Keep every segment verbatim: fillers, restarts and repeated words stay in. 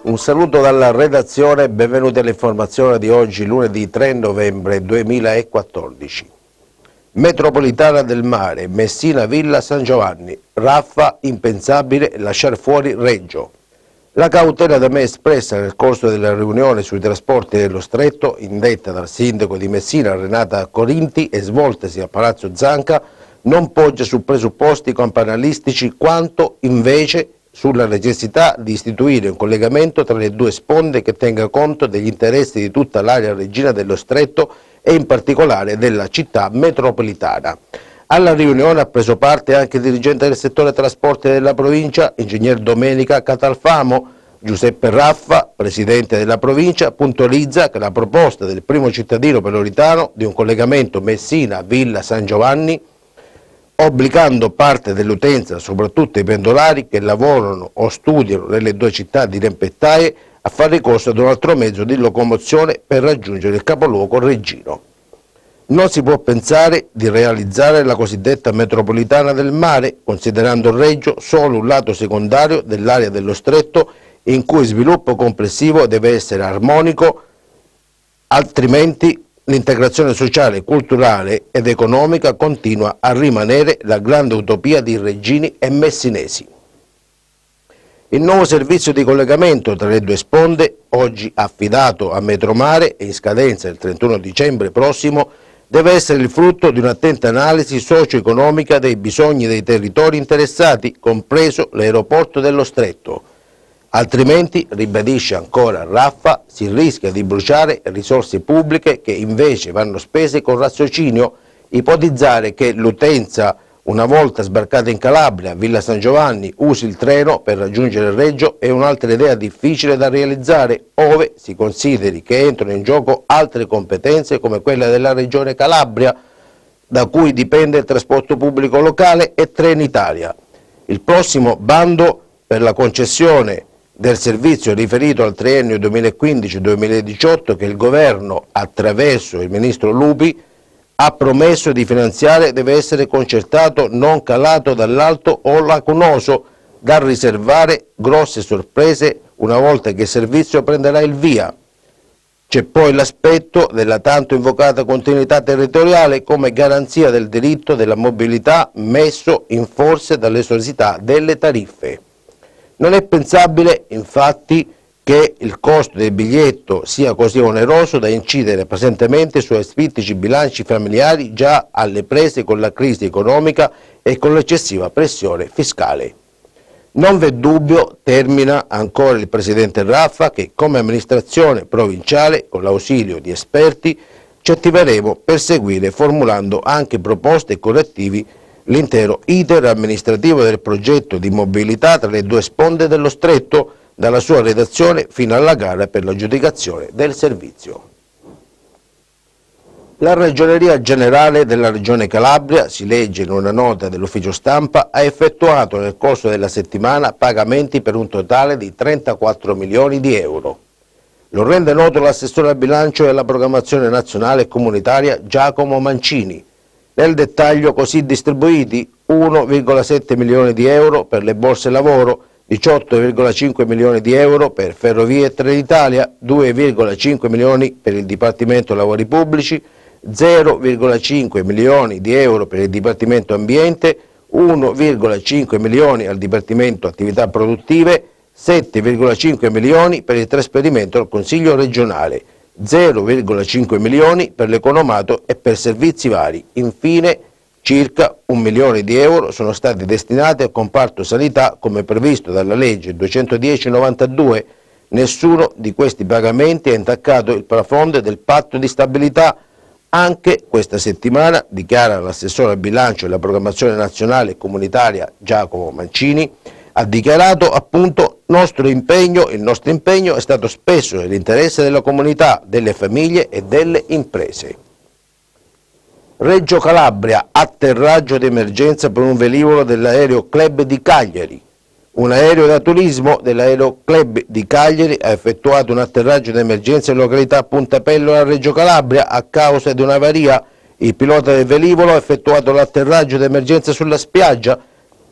Un saluto dalla redazione e benvenuti all'informazione di oggi, lunedì tre novembre duemilaquattordici. Metropolitana del Mare, Messina Villa San Giovanni, Raffa, impensabile lasciare fuori Reggio. La cautela da me espressa nel corso della riunione sui trasporti dello Stretto, indetta dal sindaco di Messina Renata Corinti e svoltasi a Palazzo Zanca, non poggia su presupposti campanalistici quanto invece sulla necessità di istituire un collegamento tra le due sponde che tenga conto degli interessi di tutta l'area reggina dello Stretto e in particolare della città metropolitana. Alla riunione ha preso parte anche il dirigente del settore trasporti della provincia, ingegner Domenica Catalfamo. Giuseppe Raffa, presidente della provincia, puntualizza che la proposta del primo cittadino peloritano di un collegamento Messina-Villa San Giovanni, obbligando parte dell'utenza, soprattutto i pendolari che lavorano o studiano nelle due città di Rempettaie, a fare ricorso ad un altro mezzo di locomozione per raggiungere il capoluogo reggino. Non si può pensare di realizzare la cosiddetta metropolitana del mare, considerando Reggio solo un lato secondario dell'area dello Stretto in cui il sviluppo complessivo deve essere armonico, altrimenti l'integrazione sociale, culturale ed economica continua a rimanere la grande utopia di reggini e messinesi. Il nuovo servizio di collegamento tra le due sponde, oggi affidato a Metromare e in scadenza il trentuno dicembre prossimo, deve essere il frutto di un'attenta analisi socio-economica dei bisogni dei territori interessati, compreso l'aeroporto dello Stretto. Altrimenti, ribadisce ancora Raffa, si rischia di bruciare risorse pubbliche che invece vanno spese con raziocinio. Ipotizzare che l'utenza, una volta sbarcata in Calabria, Villa San Giovanni, usi il treno per raggiungere Reggio è un'altra idea difficile da realizzare, ove si consideri che entrano in gioco altre competenze come quella della Regione Calabria, da cui dipende il trasporto pubblico locale, e Trenitalia. Il prossimo bando per la concessione del servizio riferito al triennio duemilaquindici duemiladiciotto che il governo, attraverso il ministro Lupi, ha promesso di finanziare deve essere concertato, non calato dall'alto o lacunoso, da riservare grosse sorprese una volta che il servizio prenderà il via. C'è poi l'aspetto della tanto invocata continuità territoriale come garanzia del diritto della mobilità messo in forse dall'esosità delle tariffe. Non è pensabile, infatti, che il costo del biglietto sia così oneroso da incidere pesantemente su asfittici bilanci familiari già alle prese con la crisi economica e con l'eccessiva pressione fiscale. Non v'è dubbio, termina ancora il presidente Raffa, che come amministrazione provinciale, con l'ausilio di esperti, ci attiveremo per seguire formulando anche proposte e correttivi l'intero iter amministrativo del progetto di mobilità tra le due sponde dello Stretto, dalla sua redazione fino alla gara per l'aggiudicazione del servizio. La Ragioneria Generale della Regione Calabria, si legge in una nota dell'ufficio stampa, ha effettuato nel corso della settimana pagamenti per un totale di trentaquattro milioni di euro. Lo rende noto l'assessore al bilancio e alla programmazione nazionale e comunitaria Giacomo Mancini. Nel dettaglio così distribuiti uno virgola sette milioni di euro per le borse lavoro, diciotto virgola cinque milioni di euro per Ferrovie e Trenitalia, due virgola cinque milioni per il Dipartimento Lavori Pubblici, zero virgola cinque milioni di euro per il Dipartimento Ambiente, uno virgola cinque milioni al Dipartimento Attività Produttive, sette virgola cinque milioni per il trasferimento al Consiglio regionale, zero virgola cinque milioni per l'economato e per servizi vari. Infine, circa un milione di euro sono stati destinati al comparto sanità come previsto dalla legge duecentodieci novantadue. Nessuno di questi pagamenti ha intaccato il plafond del patto di stabilità. Anche questa settimana, dichiara l'assessore al bilancio e alla programmazione nazionale e comunitaria Giacomo Mancini, ha dichiarato appunto nostro impegno, il nostro impegno è stato spesso nell'interesse della comunità, delle famiglie e delle imprese. Reggio Calabria, atterraggio d'emergenza per un velivolo dell'Aereo Club di Cagliari. Un aereo da turismo dell'Aereo Club di Cagliari ha effettuato un atterraggio d'emergenza in località Puntapello a Reggio Calabria a causa di un'avaria. Il pilota del velivolo ha effettuato l'atterraggio d'emergenza sulla spiaggia.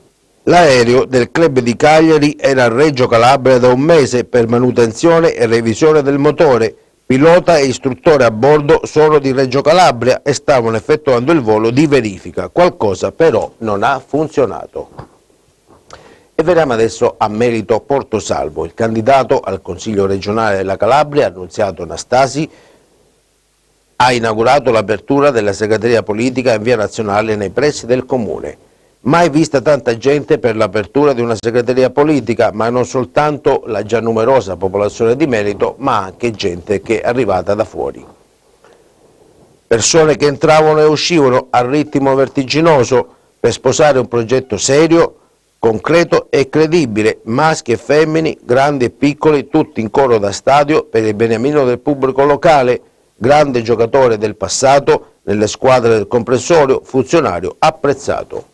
L'aereo del club di Cagliari era a Reggio Calabria da un mese per manutenzione e revisione del motore. Pilota e istruttore a bordo sono di Reggio Calabria e stavano effettuando il volo di verifica. Qualcosa però non ha funzionato. E veniamo adesso a Melito Portosalvo. Il candidato al Consiglio regionale della Calabria, Annunziato Anastasi, ha inaugurato l'apertura della segreteria politica in via Nazionale nei pressi del comune. Mai vista tanta gente per l'apertura di una segreteria politica, ma non soltanto la già numerosa popolazione di Melito, ma anche gente che è arrivata da fuori. Persone che entravano e uscivano a ritmo vertiginoso per sposare un progetto serio, concreto e credibile, maschi e femmine, grandi e piccoli, tutti in coro da stadio per il beniamino del pubblico locale, grande giocatore del passato, nelle squadre del comprensorio, funzionario apprezzato.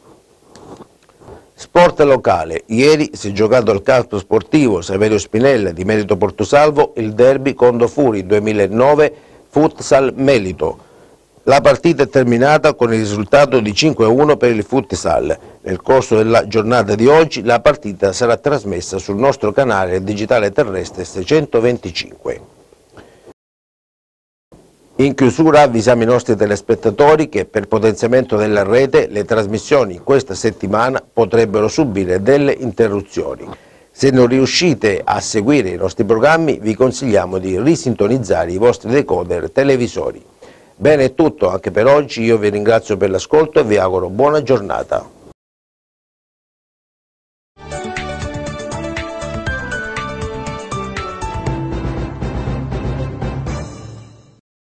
Sport locale. Ieri si è giocato al campo sportivo Saverio Spinella di Melito Portosalvo il derby Condofuri duemilanove Futsal Melito. La partita è terminata con il risultato di cinque a uno per il futsal. Nel corso della giornata di oggi la partita sarà trasmessa sul nostro canale digitale terrestre seicentoventicinque. In chiusura avvisiamo i nostri telespettatori che per potenziamento della rete le trasmissioni in questa settimana potrebbero subire delle interruzioni. Se non riuscite a seguire i nostri programmi vi consigliamo di risintonizzare i vostri decoder televisori. Bene, è tutto anche per oggi, io vi ringrazio per l'ascolto e vi auguro buona giornata.